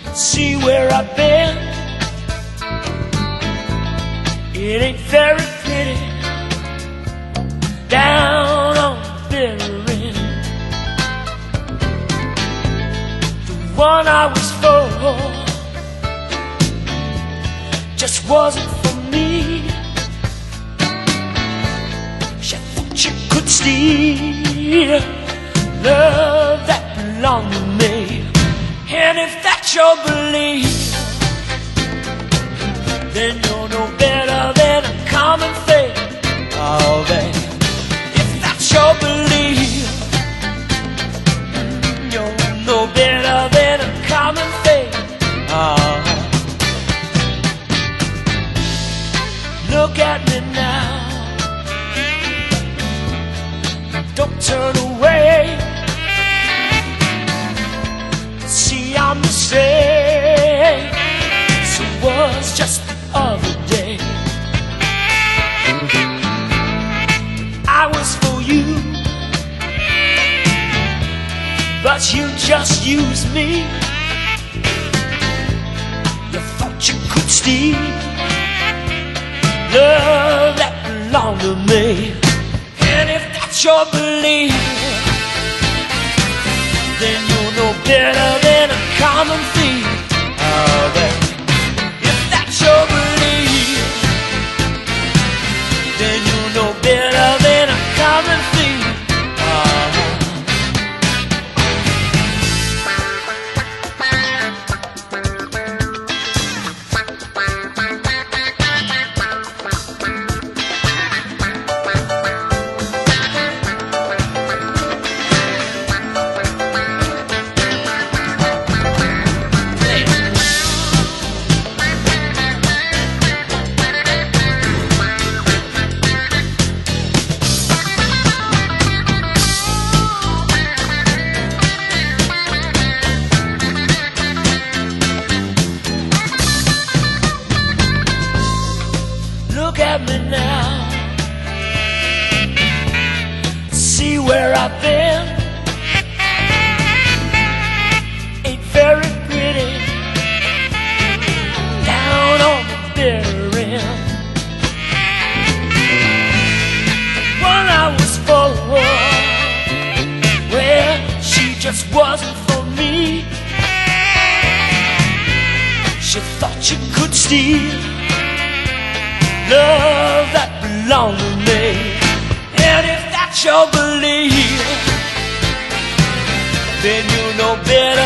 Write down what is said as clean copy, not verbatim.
See where I've been. It ain't very pretty. Down on the bitter end. The one I was for just wasn't for me. She thought you could steal love that belonged to me. And if that's your belief, then you're no better than a common fate. Oh, babe, if that's your belief, you're no better than a common fate. Oh, look at me now. Don't turn away. See, I'm the same. So was just the other day. I was for you, but you just used me. You thought you could steal love that belonged to me. And if that's your belief, then you're no better than a common thief. Oh, baby, if that's your belief, then you're no better than a common thief. Look at me now. See where I've been. Ain't very pretty. Down on the bitter end. One I was for, well, she just wasn't for me. She thought you could steal love that belonged to me. And if that's your belief, then you're no better